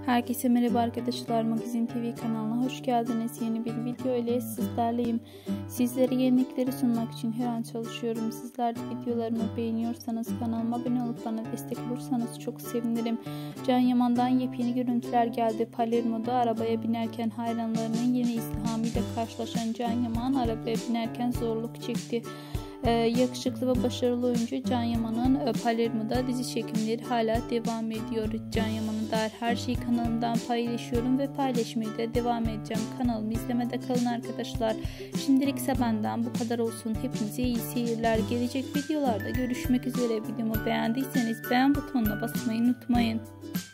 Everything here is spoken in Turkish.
Herkese merhaba arkadaşlar, Magazin TV kanalına hoş geldiniz. Yeni bir video ile sizlerleyim. Sizlere yenilikleri sunmak için her an çalışıyorum. Sizler de videolarımı beğeniyorsanız kanalıma abone olup bana destek olursanız çok sevinirim. Can Yaman'dan yepyeni görüntüler geldi. Palermo'da arabaya binerken hayranlarının yeni istirhamıyla karşılaşan Can Yaman arabaya binerken zorluk çekti. Yakışıklı ve başarılı oyuncu Can Yaman'ın Palermo'da dizi çekimleri hala devam ediyor. Can Yaman'a dair her şeyi kanalımdan paylaşıyorum ve paylaşmaya da devam edeceğim. Kanalımı izlemede kalın arkadaşlar. Şimdilik ise benden bu kadar olsun. Hepinize iyi seyirler. Gelecek videolarda görüşmek üzere. Videomu beğendiyseniz beğen butonuna basmayı unutmayın.